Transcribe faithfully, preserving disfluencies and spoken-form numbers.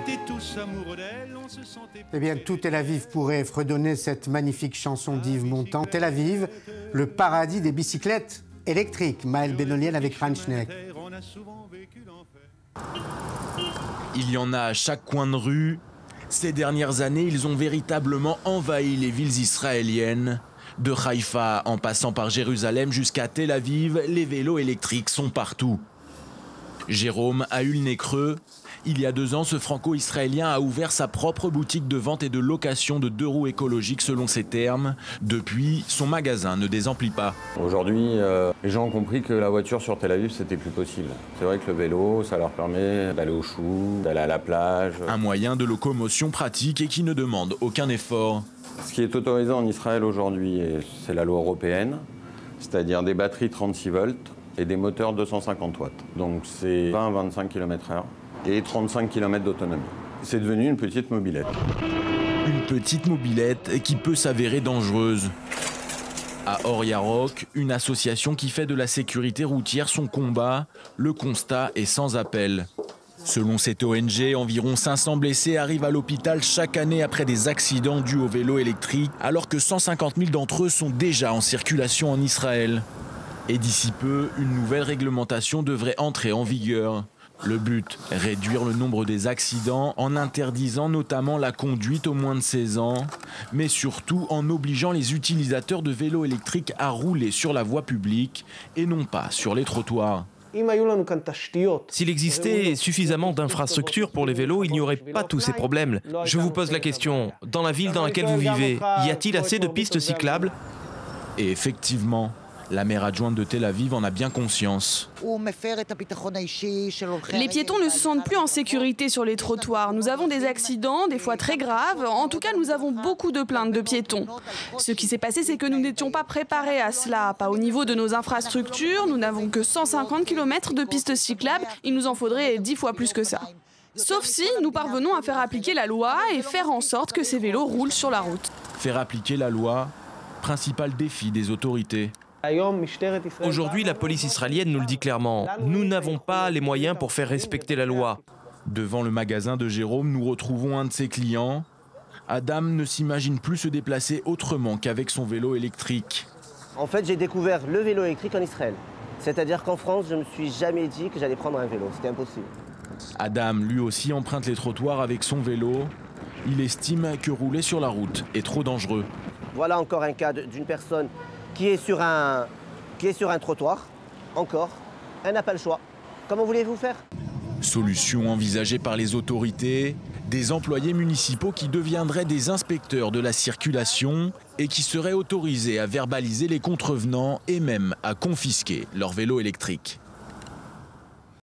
étaient tous amoureux d'elle, on se sentait... Eh bien, tout Tel Aviv pourrait fredonner cette magnifique chanson d'Yves Montand. Tel Aviv, le paradis des bicyclettes électriques. Maël Benoliel avec Ranchneck. Il y en a à chaque coin de rue. Ces dernières années, ils ont véritablement envahi les villes israéliennes. De Haïfa en passant par Jérusalem jusqu'à Tel Aviv, les vélos électriques sont partout. Jérôme a eu le nez creux. Il y a deux ans, ce franco-israélien a ouvert sa propre boutique de vente et de location de deux roues écologiques selon ses termes. Depuis, son magasin ne désemplit pas. Aujourd'hui, euh, les gens ont compris que la voiture sur Tel Aviv, c'était plus possible. C'est vrai que le vélo, ça leur permet d'aller au chou, d'aller à la plage. Un moyen de locomotion pratique et qui ne demande aucun effort. Ce qui est autorisé en Israël aujourd'hui, c'est la loi européenne, c'est-à-dire des batteries trente-six volts et des moteurs deux cent cinquante watts. Donc c'est vingt à vingt-cinq kilomètres heure et trente-cinq kilomètres d'autonomie. C'est devenu une petite mobilette. Une petite mobilette qui peut s'avérer dangereuse. À Or Yarok, une association qui fait de la sécurité routière son combat, le constat est sans appel. Selon cette O N G, environ cinq cents blessés arrivent à l'hôpital chaque année après des accidents dus au vélo électrique, alors que cent cinquante mille d'entre eux sont déjà en circulation en Israël. Et d'ici peu, une nouvelle réglementation devrait entrer en vigueur. Le but, réduire le nombre des accidents en interdisant notamment la conduite aux moins de seize ans, mais surtout en obligeant les utilisateurs de vélos électriques à rouler sur la voie publique et non pas sur les trottoirs. S'il existait suffisamment d'infrastructures pour les vélos, il n'y aurait pas tous ces problèmes. Je vous pose la question, dans la ville dans laquelle vous vivez, y a-t-il assez de pistes cyclables? Et effectivement, la maire adjointe de Tel Aviv en a bien conscience. Les piétons ne se sentent plus en sécurité sur les trottoirs. Nous avons des accidents, des fois très graves. En tout cas, nous avons beaucoup de plaintes de piétons. Ce qui s'est passé, c'est que nous n'étions pas préparés à cela. Pas au niveau de nos infrastructures. Nous n'avons que cent cinquante kilomètres de pistes cyclables. Il nous en faudrait dix fois plus que ça. Sauf si nous parvenons à faire appliquer la loi et faire en sorte que ces vélos roulent sur la route. Faire appliquer la loi, principal défi des autorités. Aujourd'hui, la police israélienne nous le dit clairement. Nous n'avons pas les moyens pour faire respecter la loi. Devant le magasin de Jérôme, nous retrouvons un de ses clients. Adam ne s'imagine plus se déplacer autrement qu'avec son vélo électrique. En fait, j'ai découvert le vélo électrique en Israël. C'est-à-dire qu'en France, je ne me suis jamais dit que j'allais prendre un vélo. C'était impossible. Adam, lui aussi, emprunte les trottoirs avec son vélo. Il estime que rouler sur la route est trop dangereux. Voilà encore un cas d'une personne qui est sur un, qui est sur un trottoir, encore, elle n'a pas le choix. Comment voulez-vous faire? Solution envisagée par les autorités, des employés municipaux qui deviendraient des inspecteurs de la circulation et qui seraient autorisés à verbaliser les contrevenants et même à confisquer leur vélo électrique.